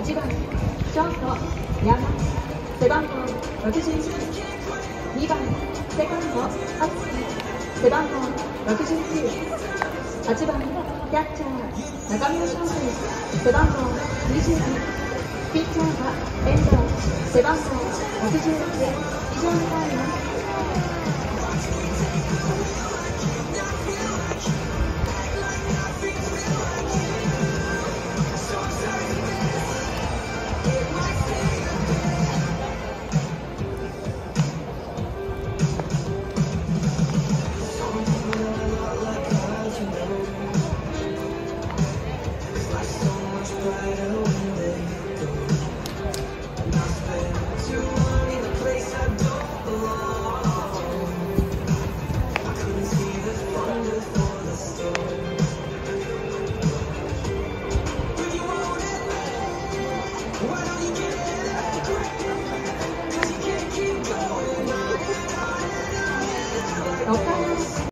1番ショート山背番号61、2番セカンド敦樹背番号69、8番キャッチャー中村翔成背番号22、ピッチャーは遠藤背番号66、以上になります。 What